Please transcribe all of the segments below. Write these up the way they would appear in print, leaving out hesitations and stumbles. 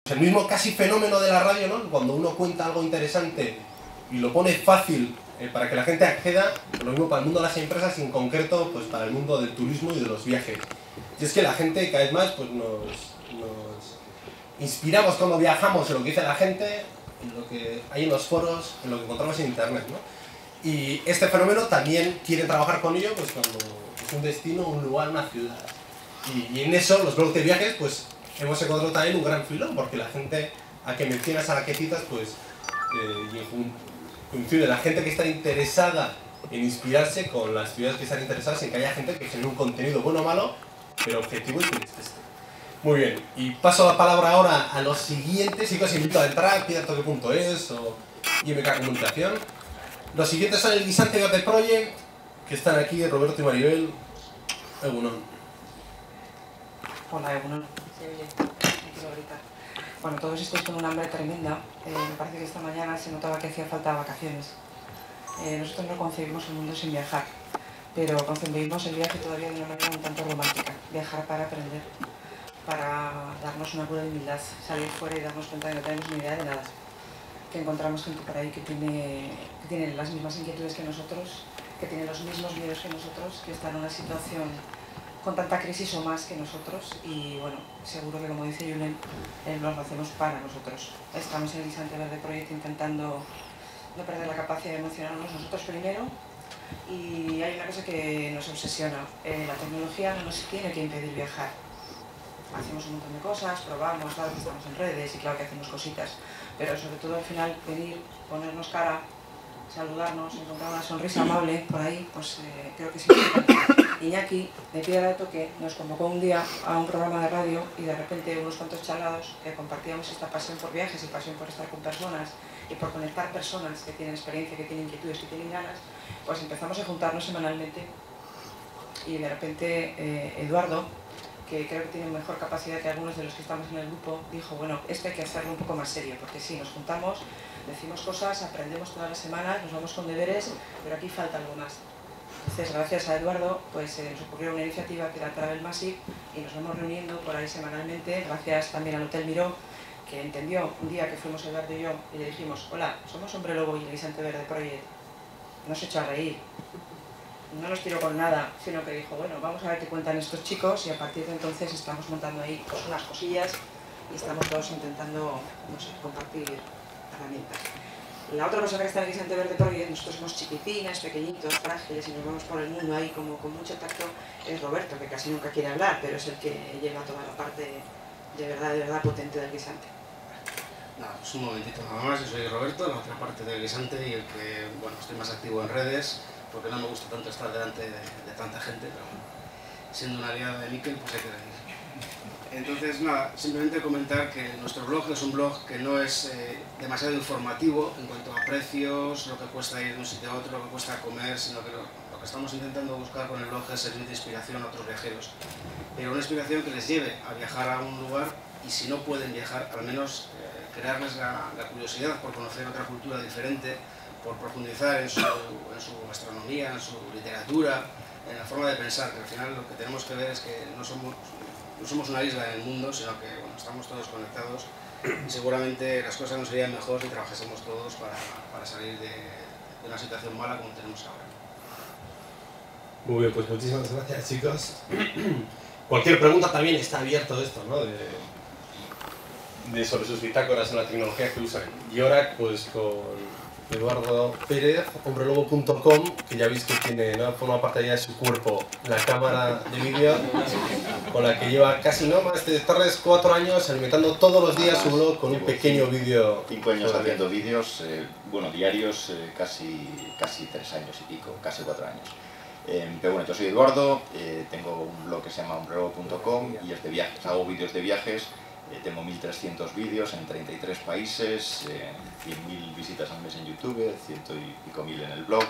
el mismo casi fenómeno de la radio, ¿no? Cuando uno cuenta algo interesante y lo pone fácil para que la gente acceda, lo mismo para el mundo de las empresas y en concreto pues para el mundo del turismo y de los viajes. Y es que la gente cada vez más pues, nos inspiramos cuando viajamos en lo que dice la gente, en lo que hay en los foros, en lo que encontramos en internet, ¿no? Y este fenómeno también quiere trabajar con ello pues cuando es un destino, un lugar, una ciudad. Y en eso los blogs de viajes pues hemos encontrado también un gran filón, porque la gente a que mencionas, a la que citas, pues coincide la gente que está interesada en inspirarse con las ciudades que están interesadas en que haya gente que genere un contenido bueno o malo, pero objetivo y que les teste. Muy bien, y paso la palabra ahora a los siguientes, y que os invito a entrar, pidatorque.es o IMK Comunicación. Los siguientes son el Guisante Verde Project, que están aquí Roberto y Maribel. Egunon. Hola, Egunon. Sí, oye, no quiero gritar. Bueno, todos estos con un hambre tremenda. Me parece que esta mañana se notaba que hacía falta vacaciones. Nosotros no concebimos el mundo sin viajar, pero concebimos el viaje todavía de una manera un tanto romántica. Viajar para aprender, para darnos una cura de humildad, salir fuera y darnos cuenta de que no tenemos ni idea de nada. Que encontramos gente por ahí que tiene las mismas inquietudes que nosotros, que tiene los mismos miedos que nosotros, que está en una situación con tanta crisis o más que nosotros, y bueno, seguro que como dice Julen, lo hacemos para nosotros. Estamos en el Guisante Verde Project intentando no perder la capacidad de emocionarnos nosotros primero, y hay una cosa que nos obsesiona: la tecnología no nos tiene que impedir viajar. Hacemos un montón de cosas, probamos, claro que estamos en redes y claro que hacemos cositas, pero sobre todo al final venir, ponernos cara, saludarnos, encontrar una sonrisa amable por ahí, pues creo que es importante. Iñaki, de Piedra de Toque, nos convocó un día a un programa de radio y de repente unos cuantos chalados que compartíamos esta pasión por viajes y pasión por estar con personas y por conectar personas que tienen experiencia, que tienen inquietudes, que tienen ganas, pues empezamos a juntarnos semanalmente y de repente Eduardo, que creo que tiene mejor capacidad que algunos de los que estamos en el grupo, dijo, bueno, esto hay que hacerlo un poco más serio, porque sí, nos juntamos, decimos cosas, aprendemos todas las semanas, nos vamos con deberes, pero aquí falta algo más. Entonces, gracias a Eduardo, pues nos ocurrió una iniciativa que era Travel Massive y nos vamos reuniendo por ahí semanalmente, gracias también al Hotel Miró, que entendió un día que fuimos Eduardo y yo y le dijimos, hola, somos Hombre Lobo y el Guisante Verde Project, nos echó a reír. No nos tiró con nada, sino que dijo, bueno, vamos a ver qué cuentan estos chicos, y a partir de entonces estamos montando ahí pues, unas cosillas y estamos todos intentando, no sé, compartir herramientas. La otra persona que está en el Guisante Verde Project, nosotros somos chiquitinas, pequeñitos, frágiles y nos vamos por el mundo ahí como con mucho tacto, es Roberto, que casi nunca quiere hablar, pero es el que lleva toda la parte de verdad potente del Guisante. Nada, pues un momentito nada más, yo soy Roberto, la otra parte del Guisante y el que, bueno, estoy más activo en redes, porque no me gusta tanto estar delante de tanta gente, pero bueno, siendo una aliada de Miquel, pues hay que venir. Entonces, nada, simplemente comentar que nuestro blog es un blog que no es demasiado informativo en cuanto a precios, lo que cuesta ir de un sitio a otro, lo que cuesta comer, sino que lo que estamos intentando buscar con el blog es servir de inspiración a otros viajeros. Pero una inspiración que les lleve a viajar a un lugar y si no pueden viajar, al menos crearles la curiosidad por conocer otra cultura diferente, por profundizar en su gastronomía, en su literatura, en la forma de pensar, que al final lo que tenemos que ver es que no somos una isla en el mundo, sino que bueno, estamos todos conectados y seguramente las cosas nos irían mejor si trabajásemos todos para salir de una situación mala como tenemos ahora. Muy bien, pues muchísimas gracias, chicos. Cualquier pregunta también está abierto esto, ¿no? Sobre sus bitácoras en la tecnología que usan. Y ahora, pues con Eduardo Pérez, hombrelobo.com, que ya veis que tiene, ¿no? Forma parte ya de su cuerpo la cámara de vídeo, con la que lleva casi no más de 3-4 años alimentando todos los días su blog con un pequeño vídeo. 5 años haciendo vídeos, bueno, diarios, casi 3 años y pico, casi 4 años. Pero bueno, yo soy Eduardo, tengo un blog que se llama hombrelobo.com y es de viajes, hago vídeos de viajes. Tengo 1300 vídeos en 33 países, 100.000 visitas al mes en YouTube, 100 y pico mil en el blog.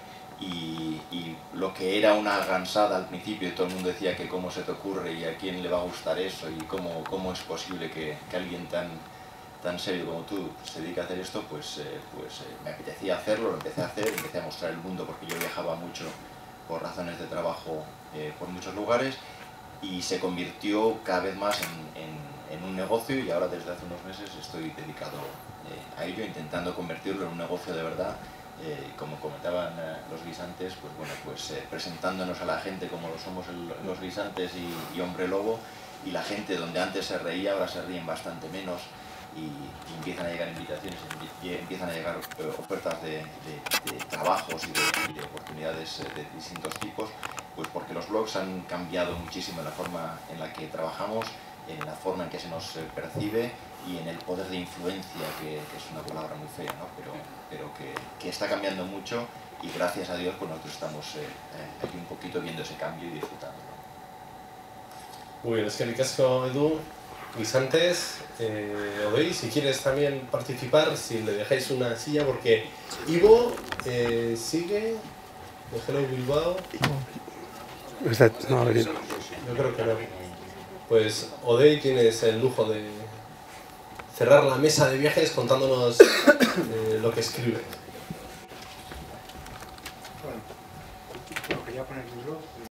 Y lo que era una gansada al principio, todo el mundo decía que cómo se te ocurre y a quién le va a gustar eso y cómo es posible que alguien tan serio como tú se dedique a hacer esto, pues me apetecía hacerlo, lo empecé a hacer, empecé a mostrar el mundo porque yo viajaba mucho por razones de trabajo por muchos lugares y se convirtió cada vez más en en un negocio, y ahora desde hace unos meses estoy dedicado a ello, intentando convertirlo en un negocio de verdad. Como comentaban los guisantes, pues bueno, pues presentándonos a la gente como lo somos los guisantes y Hombre Lobo, y la gente donde antes se reía ahora se ríen bastante menos, y empiezan a llegar invitaciones, empiezan a llegar ofertas de trabajos y de oportunidades de distintos tipos, pues porque los blogs han cambiado muchísimo la forma en la que trabajamos, en la forma en que se nos percibe y en el poder de influencia, que es una palabra muy fea, ¿no? pero que está cambiando mucho, y gracias a Dios pues nosotros estamos aquí un poquito viendo ese cambio y disfrutándolo. Muy bien, es que el casco Edu, guisantes, Odey, si quieres también participar, si le dejáis una silla, porque Ivo sigue de Hello Bilbao. No, Yo creo que no. Pues Odey, tienes el lujo de cerrar la mesa de viajes contándonos lo que escribe. Bueno, quería poner mi blog.